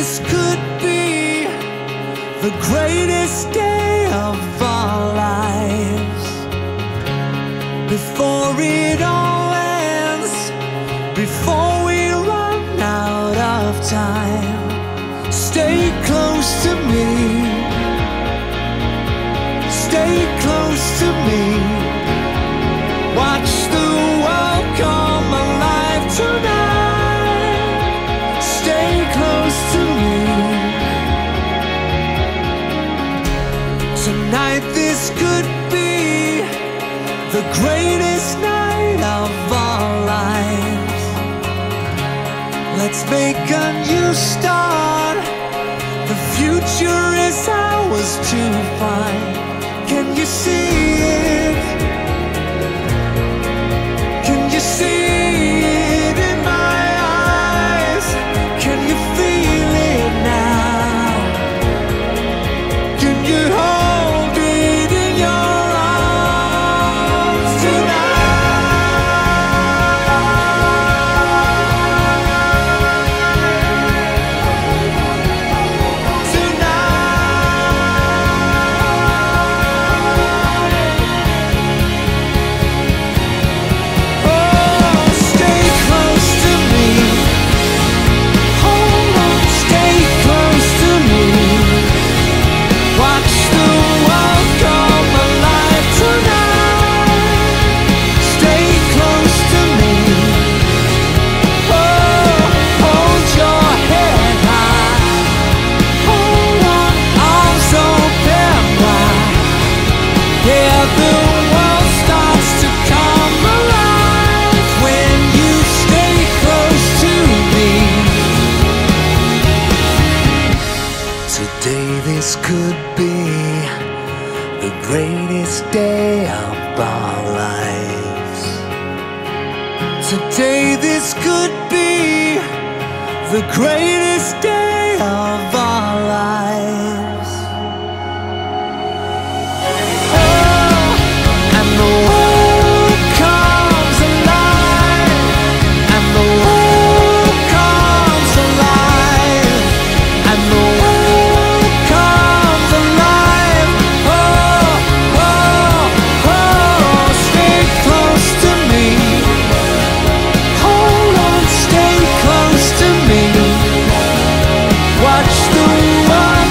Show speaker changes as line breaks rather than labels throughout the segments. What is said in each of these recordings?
this could be the greatest day of our lives. Before it all ends, before we run out of time, stay close to me, stay close to me. Watch the world come alive tonight. Stay close to me. Tonight this could be the greatest night of our lives. Let's make a new start. The future is ours to find. Can you see it? Can you see it in my eyes? Can you feel it now? Can you hold it in your arms this could be the greatest day of our lives. Today this could be the greatest day of our lives. Oh, and the world comes alive, and the world comes alive, and the watch the world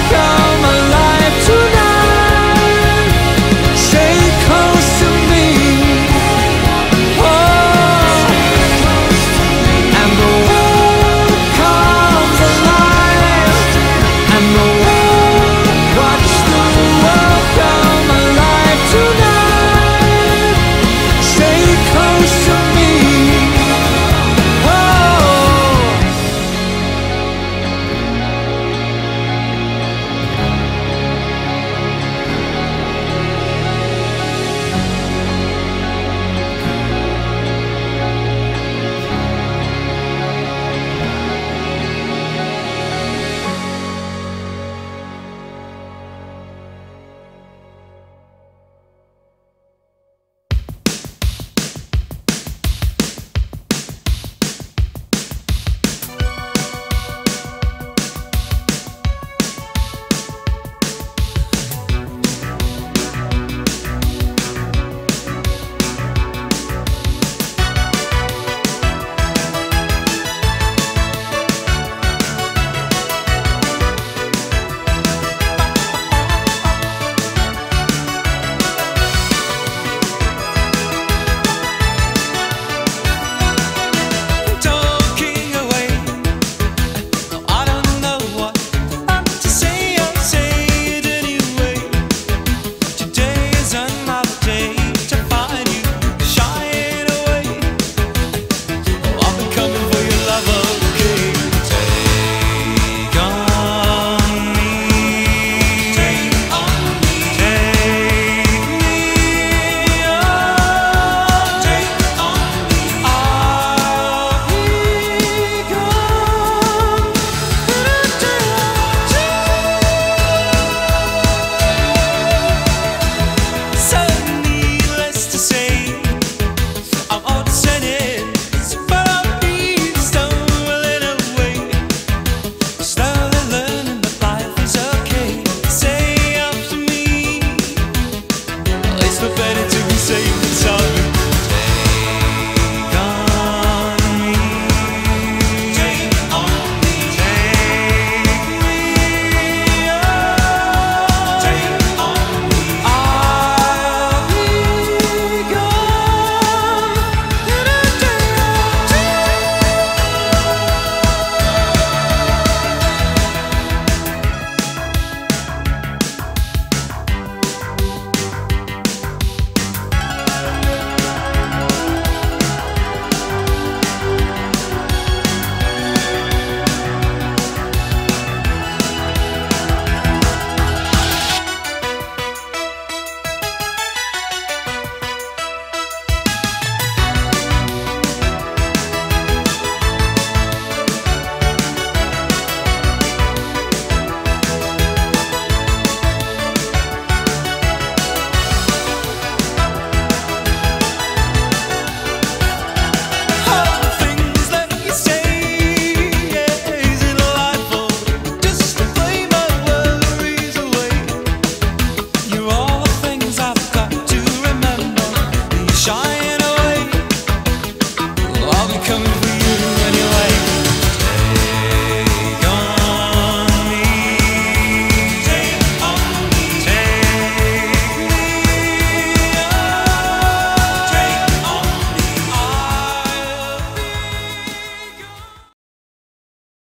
for better to be safe and sound.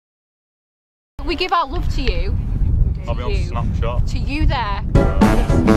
We give our love to you.
I'll be on Snapchat.
To you there.